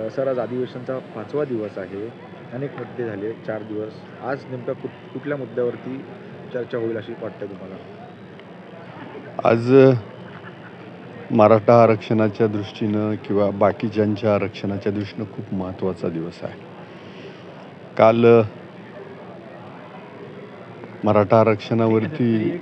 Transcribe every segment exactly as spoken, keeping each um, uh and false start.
अ, sir आज अधिवेशनचा पाचवा दिवस आहे. अनेक मुद्दे झाले चार दिवस. आज नेमका कुठ कुठल्या मुद्द्यावरती चर्चा होईल अशी वाटतं तुम्हाला? आज अ, मराठा आरक्षणाच्या दृष्टीनं किंवा बाकीच्यांच्या आरक्षणाच्या दृष्टीनं खूप महत्त्वाचा दिवस आहे. काल अ, मराठा आरक्षणावरती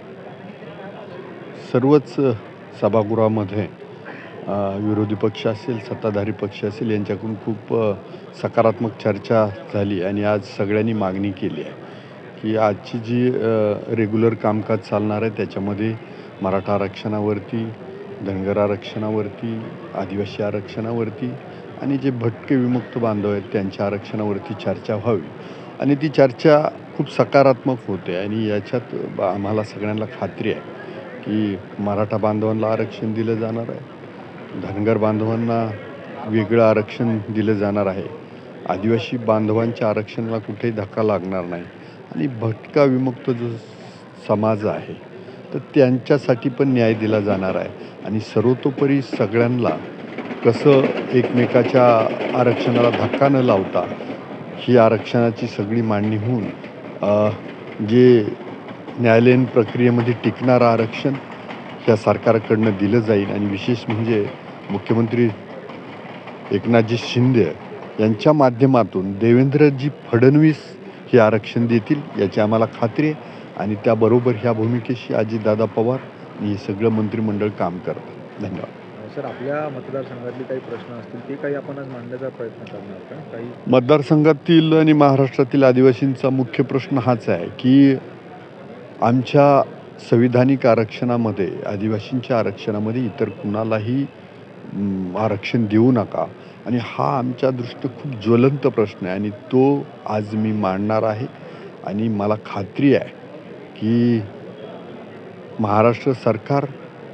सर्वच अ, सभागृहामध्ये अ, विरोधी पक्ष असेल, सत्ताधारी पक्ष असेल यांच्याकडून खूप अ, सकारात्मक चर्चा झाली आणि आज सगळ्यांनी मागणी केली आहे की आजची जी अ, रेग्युलर कामकाज चालणार आहे त्याच्यामध्ये मराठा आरक्षणावरती, धनगर आरक्षणावरती, आदिवासी आरक्षणावरती आणि जे भटके विमुक्त बांधव आहेत त्यांच्या आरक्षणावरती चर्चा व्हावी आणि ती चर्चा खूप सकारात्मक होते आणि याच्यात ब- आम्हाला सगळ्यांना खात्री आहे की मराठा बांधवांना आरक्षण दिलं जाणार आहे, धनगर बांधवांना वेगळं आरक्षण दिलं जाणार आहे, आदिवासी बांधवांच्या आरक्षणाला कुठेही धक्का लागणार नाही आणि भटका विमुक्त जो समाज आहे तर त्यांच्यासाठी पण न्याय दिला जाणार आहे आणि सर्वतोपरी सगळ्यांना कसं एकमेकाच्या आरक्षणाला धक्का न लावता ही आरक्षणाची सगळी मांडणी होऊन अ, जे न्यायालयीन प्रक्रियेमध्ये टिकणारं आरक्षण ह्या सरकारकडनं दिलं जाईल आणि विशेष म्हणजे मुख्यमंत्री एकनाथजी शिंदे यांच्या माध्यमातून देवेंद्रजी फडणवीस हे आरक्षण देतील याची आम्हाला खात्री आहे आणि त्याबरोबर ह्या भूमिकेशी अजितदादा पवार आणि हे सगळं मंत्रिमंडळ काम करतं. धन्यवाद. अ, सर आपल्या मतदारसंघातले काही प्रश्न असतील ते काही आपण आज मांडण्याचा प्रयत्न करणार का? काही मतदारसंघातील आणि महाराष्ट्रातील आदिवासींचा मुख्य प्रश्न हाच आहे की आमच्या संविधानिक आरक्षणामध्ये, आदिवासींच्या आरक्षणामध्ये इतर कुणालाही म, आरक्षण देऊ नका आणि हा आमच्या दृष्टीत खूप ज्वलंत प्रश्न आहे आणि तो आज मी मांडणार आहे आणि मला खात्री आहे की महाराष्ट्र सरकार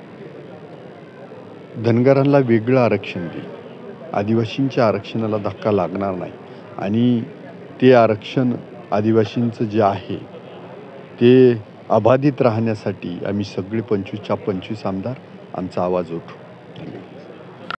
धनगरांना वेगळं आरक्षण देईल, आदिवासींच्या आरक्षणाला धक्का लागणार नाही आणि ते आरक्षण आदिवासींचं जे आहे ते अबाधित राहण्यासाठी आम्ही सगळे पंचवीसच्या पंचवीस आमदार आमचा आवाज उठवू. धन्यवाद.